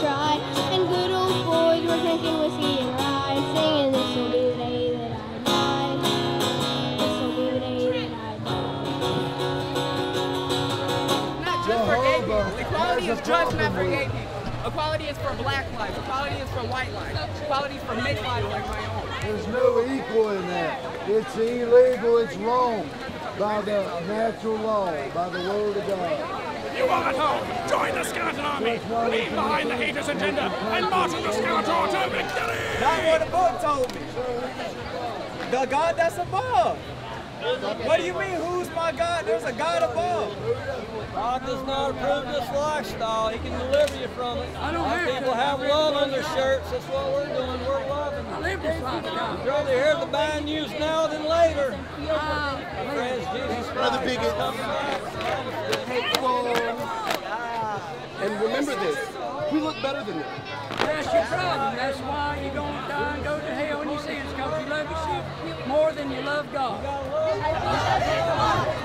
dry, and good old boys were drinking whiskey and rye, singing, "This will be the day that I die. This will be the day that I die." Not just for gay people. Equality is just not for gay people. Equality is for black lives. Equality is for white lives. Equality is for mixed lives like my own. There's no equal in that. It's illegal, it's wrong by the natural law, by the word of God. You all at home, join the skeleton army. Leave behind the haters' agenda and march on the skeleton to victory! Not what the book told me. The God that's above. What do you mean, who's my God? There's a God above. God does not approve this lifestyle. He can deliver you from it. People have love on their shirts. That's what we're doing. We're loving. I live this lifestyle. I'd rather hear the bad news now than later. Praise Jesus Christ. Brother Bigot. And remember this, we look better than them. That's your problem. That's why you're going to die and go to hell in your sins, because you love yourself more than you love God.